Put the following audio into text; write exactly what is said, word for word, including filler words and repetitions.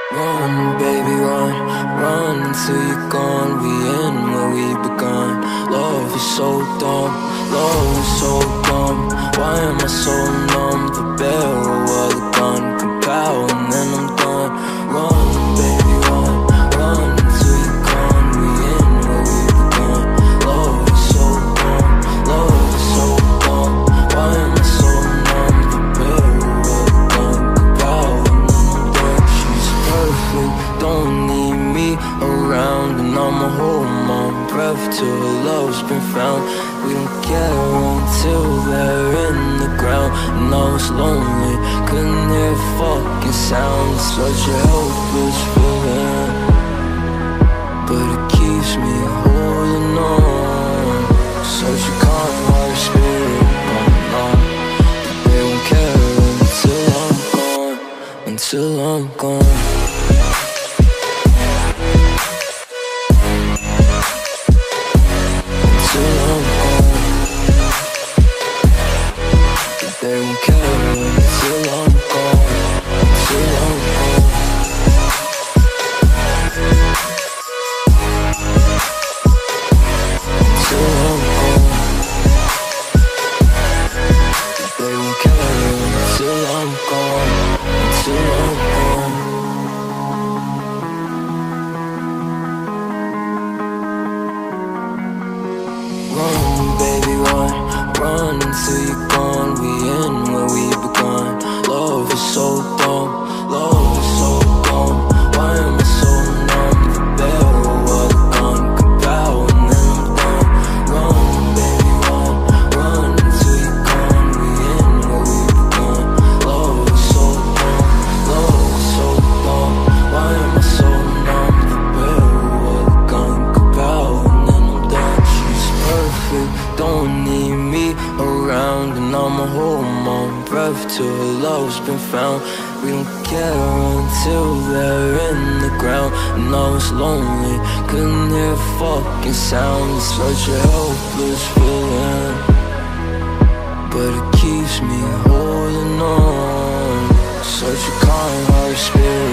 Run, baby, run, run until you're gone. We in where we begun. Love is so dumb, love is so dumb. Why am I so numb? The barrel of the gun can pow and then I'm done. Run, baby, run, run until you're gone. We in where we begun. Love is so dumb, love is so dumb. Why am I so numb? The barrel of the gun can pow and then I'm done. She's perfect, don't need me around, and I'ma hold my breath till her love's been found. We don't care until they're in the ground. And I was lonely, couldn't hear a fucking sound. It's such a helpless feeling, but it keeps me holding on. Such a kind-hearted spirit, oh no. They won't care until I'm gone, until I'm gone. They won't care until I'm gone, until I'm gone. Until I'm gone. They won't care until I'm gone, until I'm gone. Run, baby, run, run until you're gone. We in where we begun. Love is so dumb, love is so dumb. Why am I so numb? The barrel of the gun can pow and then I'm done. Run, baby, run, run until you're gone. We in where we begun. Love is so dumb, love is so dumb. Why am I so numb? The barrel of the gun can pow and then I'm done. She's perfect, don't need me around, and I'ma hold my breath till her love's been found. We don't care until they're in the ground. And I was lonely, couldn't hear a fucking sound. It's such a helpless feeling, but it keeps me holding on. Such a kind-hearted spirit.